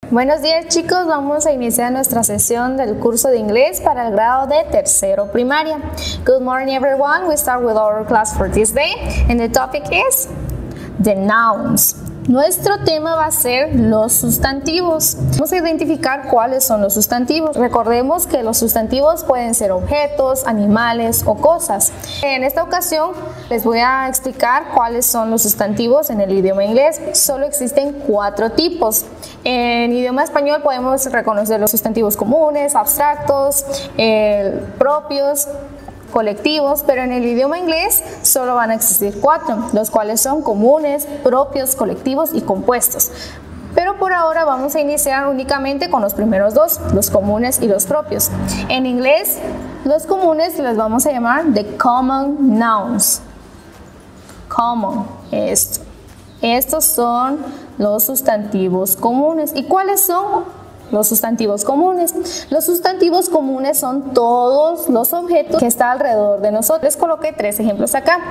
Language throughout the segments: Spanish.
Buenos días chicos, vamos a iniciar nuestra sesión del curso de inglés para el grado de tercero primaria. Good morning everyone, we start with our class for this day and the topic is the nouns. Nuestro tema va a ser los sustantivos. Vamos a identificar cuáles son los sustantivos. Recordemos que los sustantivos pueden ser objetos, animales o cosas. En esta ocasión les voy a explicar cuáles son los sustantivos en el idioma inglés. Solo existen 4 tipos. En idioma español podemos reconocer los sustantivos comunes, abstractos, propios, colectivos, pero en el idioma inglés solo van a existir 4, los cuales son comunes, propios, colectivos y compuestos. Pero por ahora vamos a iniciar únicamente con los primeros 2, los comunes y los propios. En inglés, los comunes los vamos a llamar the common nouns. Common, estos son los sustantivos comunes. ¿Y cuáles son los sustantivos comunes? Los sustantivos comunes son todos los objetos que están alrededor de nosotros. Les coloqué 3 ejemplos acá.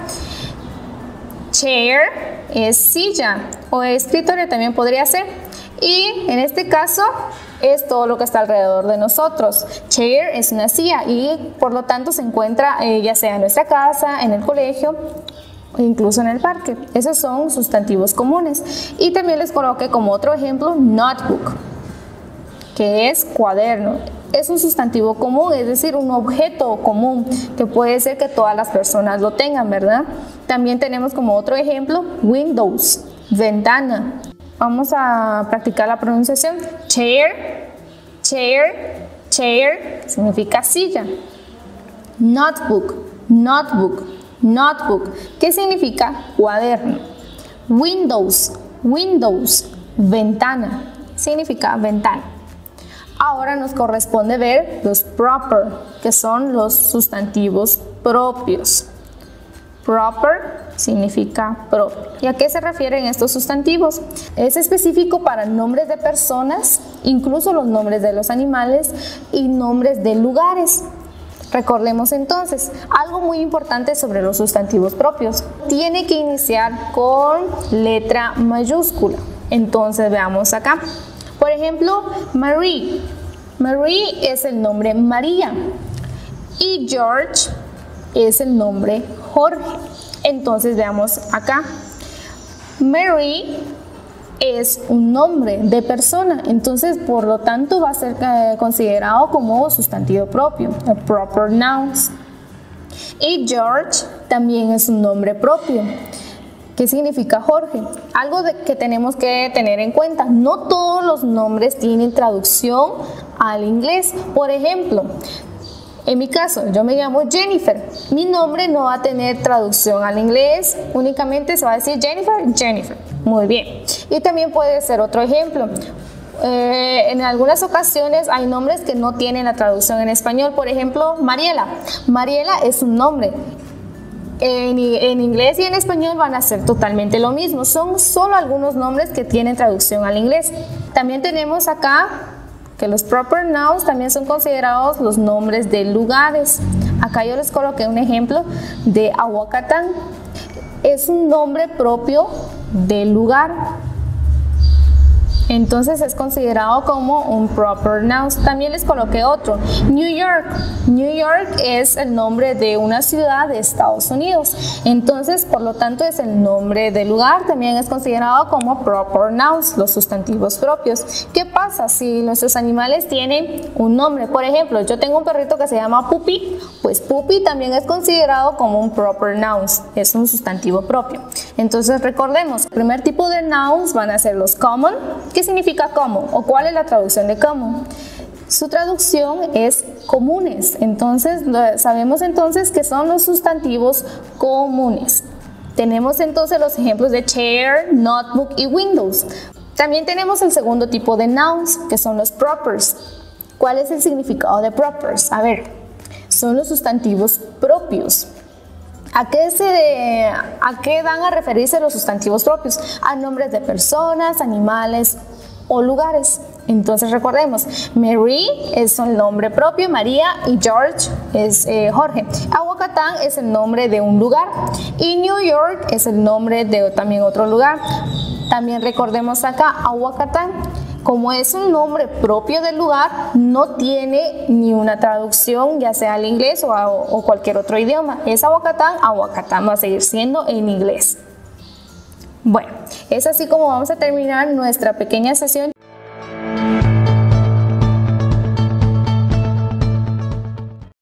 Chair es silla o escritorio también podría ser. Y en este caso es todo lo que está alrededor de nosotros. Chair es una silla y por lo tanto se encuentra ya sea en nuestra casa, en el colegio o incluso en el parque. Esos son sustantivos comunes. Y también les coloqué como otro ejemplo notebook, que es cuaderno. Es un sustantivo común, es decir, un objeto común que puede ser que todas las personas lo tengan, ¿verdad? También tenemos como otro ejemplo windows, ventana. Vamos a practicar la pronunciación. Chair, chair, chair, que significa silla. Notebook, notebook, notebook, que significa cuaderno. Windows, windows, ventana, significa ventana. Ahora nos corresponde ver los proper, que son los sustantivos propios. Proper significa propio. ¿Y a qué se refieren estos sustantivos? Es específico para nombres de personas, incluso los nombres de los animales y nombres de lugares. Recordemos entonces, algo muy importante sobre los sustantivos propios. Tiene que iniciar con letra mayúscula. Entonces veamos acá. Por ejemplo, Marie. Marie es el nombre María y George es el nombre Jorge. Entonces veamos acá. Mary es un nombre de persona, entonces por lo tanto va a ser considerado como sustantivo propio, a proper nouns. Y George también es un nombre propio. ¿Qué significa Jorge? Algo que tenemos que tener en cuenta, no todos los nombres tienen traducción al inglés. Por ejemplo, en mi caso, yo me llamo Jennifer. Mi nombre no va a tener traducción al inglés, únicamente se va a decir Jennifer, Jennifer. Muy bien. Y también puede ser otro ejemplo. En algunas ocasiones hay nombres que no tienen la traducción en español. Por ejemplo, Mariela. Mariela es un nombre. En inglés y en español van a ser totalmente lo mismo. Son solo algunos nombres que tienen traducción al inglés. También tenemos acá que los proper nouns también son considerados los nombres de lugares. Acá yo les coloqué un ejemplo de Aguacatán. Es un nombre propio del lugar. Entonces es considerado como un proper noun. También les coloqué otro, New York. New York es el nombre de una ciudad de Estados Unidos. Entonces, por lo tanto, es el nombre del lugar. También es considerado como proper nouns, los sustantivos propios. ¿Qué pasa si nuestros animales tienen un nombre? Por ejemplo, yo tengo un perrito que se llama Puppy. Pues Puppy también es considerado como un proper noun. Es un sustantivo propio. Entonces, recordemos, el primer tipo de nouns van a ser los common. ¿Qué significa common? ¿O cuál es la traducción de common? Su traducción es comunes. Entonces, sabemos entonces que son los sustantivos comunes. Tenemos entonces los ejemplos de chair, notebook y windows. También tenemos el segundo tipo de nouns, que son los propers. ¿Cuál es el significado de propers? A ver, son los sustantivos propios. ¿A qué van a referirse los sustantivos propios? A nombres de personas, animales o lugares. Entonces recordemos, Mary es el nombre propio, María, y George es Jorge. Aguacatán es el nombre de un lugar y New York es el nombre de también otro lugar. También recordemos acá Aguacatán. como es un nombre propio del lugar, no tiene ni una traducción, ya sea al inglés o cualquier otro idioma. Es Aguacatán, Aguacatán va a seguir siendo en inglés. Bueno, es así como vamos a terminar nuestra pequeña sesión.